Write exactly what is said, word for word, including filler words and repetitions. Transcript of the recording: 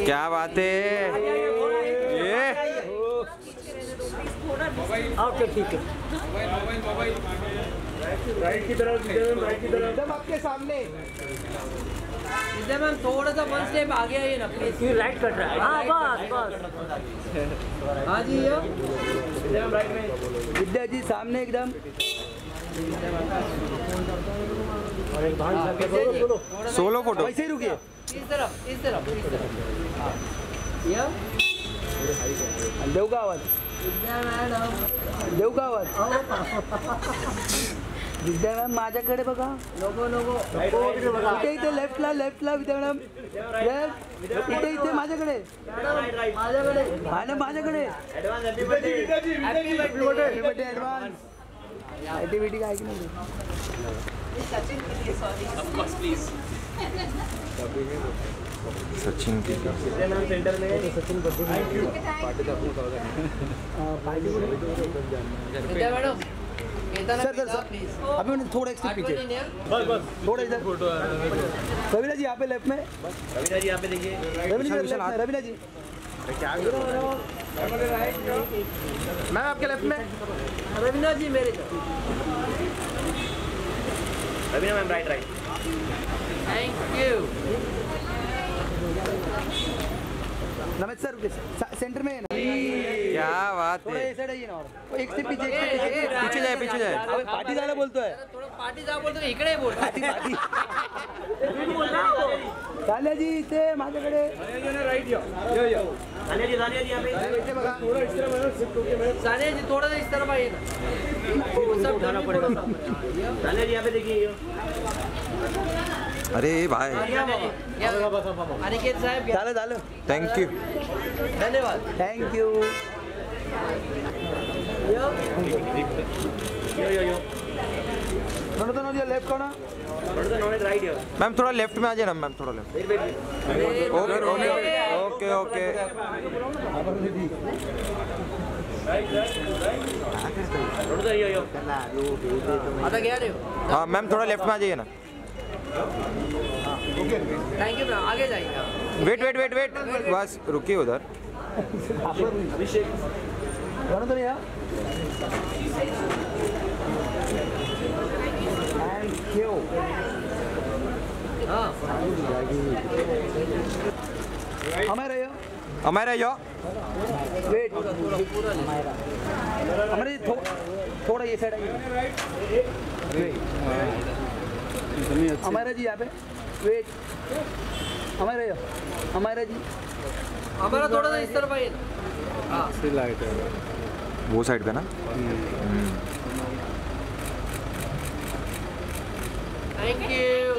क्या बात है ये। ओके ठीक है। राइट की तरफ, राइट की तरफ एकदम आपके सामने। इधर मैम थोड़ा सा वन स्टेप आगे आइए ना प्लीज। ये राइट कट रहा है। हाँ बस बस। हाँ जी ये राइट में विद्या जी सामने एकदम। और एक भाई सोलो सोलो फोटो। वैसे ही रुकिए। इस तरफ इस तरफ इस तरफ। ये देव का आवाज, विद्या मॅडम देव का आवाज। विद्या मॅम माझ्याकडे बघा। नको नको इथे इथे लेफ्टला लेफ्टला विद्या मॅडम लेफ्ट इथे इथे माझ्याकडे माझ्याकडे हा ना माझ्याकडे happy birthday happy birthday advance activity काय की नाही सचिन की सेंटर में Sachin thank you. Vidya madam sir sir sir अभी मैंने थोड़ा एक स्टेप पीछे बस बस थोड़ा इधर फोटो रवीना जी यहाँ पे लेफ्ट में। रवीना जी यहाँ पे देखिए। रवीना जी लेफ्ट में, रवीना जी क्या मैम आपके लेफ्ट में। रवीना जी मेरे तरफ। Raveena ma'am right right. Thank you. नमस्ते सर रुकिए, सेंटर में है ना। क्या बात थोड़ा है। ये साइड आइए ना और एक स्टेप पीछे, एक स्टेप पीछे। पीछे जाए पीछे जाए। अबे पार्टी झाला बोलतोय। थोडं पाठी जा बोलतो इकडे बोल। पार्टी पार्टी सानिया जी इथे माझ्याकडे। राइट यो यो यो सानिया जी सानिया जी यहाँ पे इथे बघा। थोड़ा इस तरफ है ना, शिफ्ट होके मैं सानिया जी थोड़ा सा इस तरफ आइए ना। सब उठाना पड़ेगा। सानिया जी यहाँ पे देखिए। अरे भाई अनिकेत साहेब घ्या. झालं झालं थँक यू धन्यवाद. थँक्यू. यो यो यो थोड़ा तो नोडिया लेफ्ट कोना थोड़ा सा नॉलेज राइट यो मैम थोड़ा लेफ्ट में आ जाए ना मैम थोड़ा left. Wait wait okay okay okay okay थोड़ा सा यो यो आता घ्या रे. हाँ मैम थोड़ा लेफ्ट में आ जाइए ना. Thank you ma'am. आगे जाइए. वेट वेट वेट वेट बस रुकिए उधर. अभिषेक तो नहीं थैंक यू. हाँ हमारे यो हमारा यो वेट हमारे थो, थोड़ा ये साइड आइए. हमारा जी यहाँ पे वेट. हमारा यो हमारा जी हमारा थोड़ा सा इस तरफ आइए. हाँ लाइट है वो साइड पे ना. Thank you.